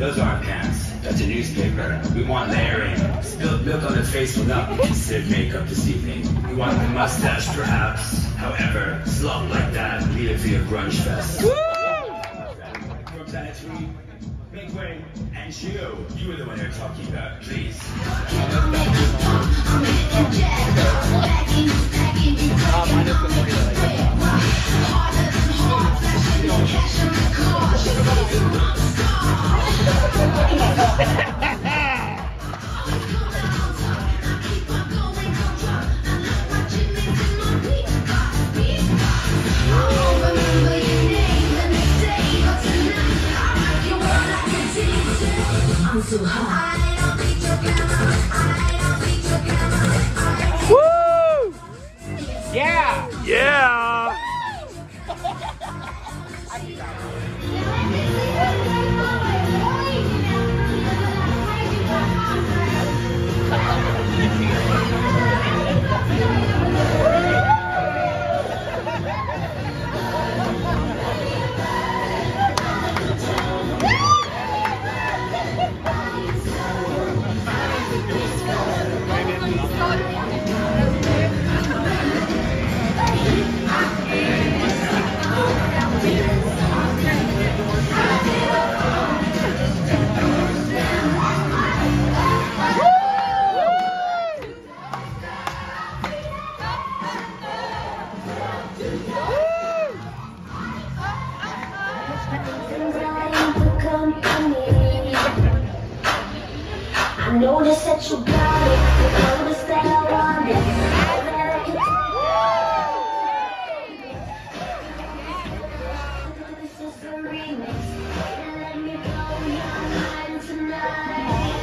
Those aren't pants. That's a newspaper. We want layering. Spilled milk on the face will not be considered makeup this evening. We want the mustache, perhaps. However, slop like that, leave it for your grunge fest. From Sanitary, make way, and Gio, you were the one they're talking about. Please. Woo! Yeah! Yeah! I noticed that you got it. I noticed that I want it. This is the remix. Let me blow your mind tonight.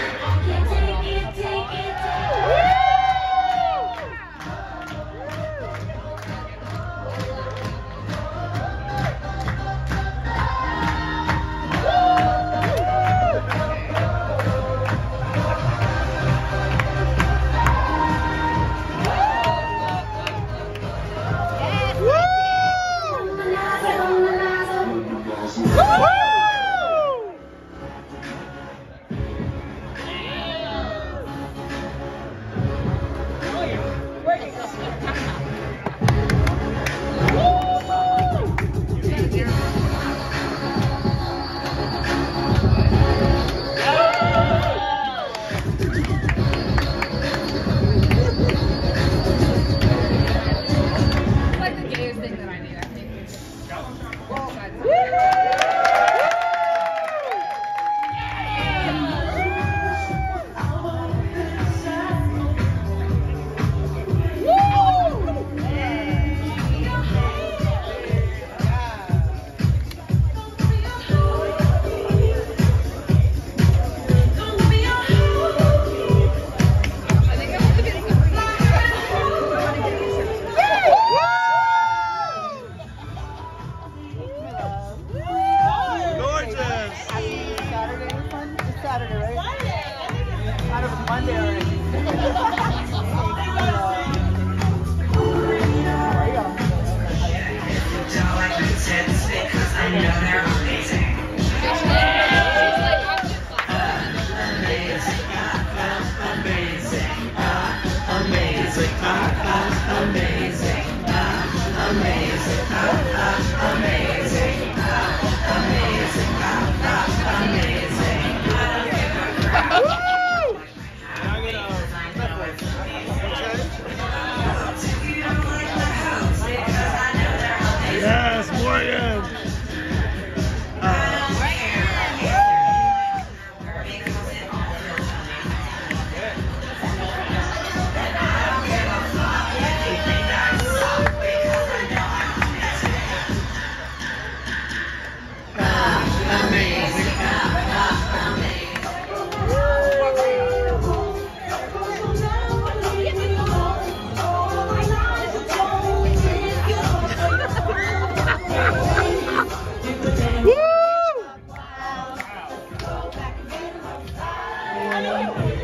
I can't take it, take it, take it. Woo!